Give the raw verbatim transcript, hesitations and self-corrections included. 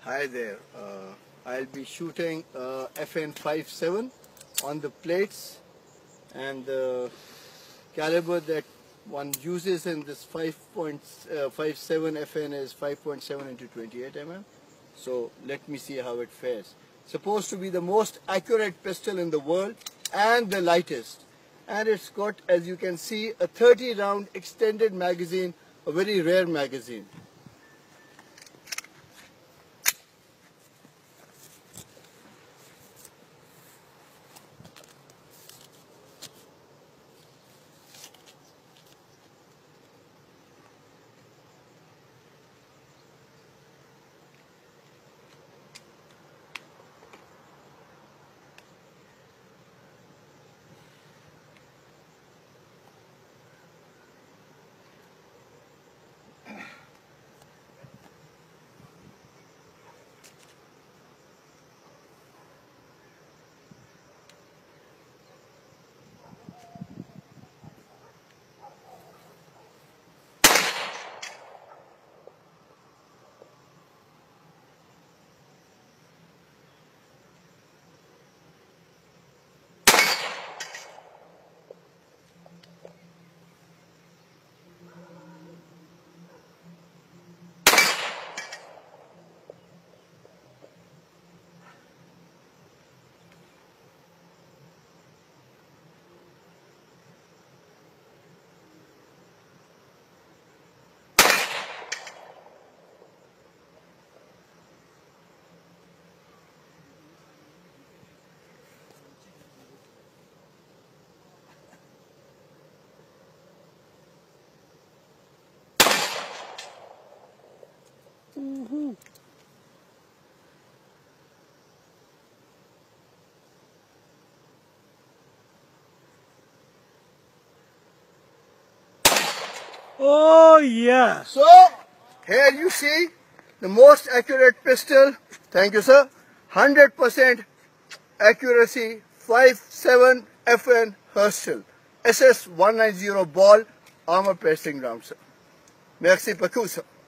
Hi there. Uh, I'll be shooting uh, F N fifty-seven on the plates, and the caliber that one uses in this five point five seven F N is five point seven into twenty-eight millimeter. So let me see how it fares. Supposed to be the most accurate pistol in the world and the lightest. And it's got, as you can see, a thirty round extended magazine, a very rare magazine. Mm-hmm. Oh yeah. So here you see the most accurate pistol. Thank you, sir. one hundred percent accuracy, five seven F N Kohesulema S S one ninety ball armor piercing round, sir. Merci beaucoup, sir.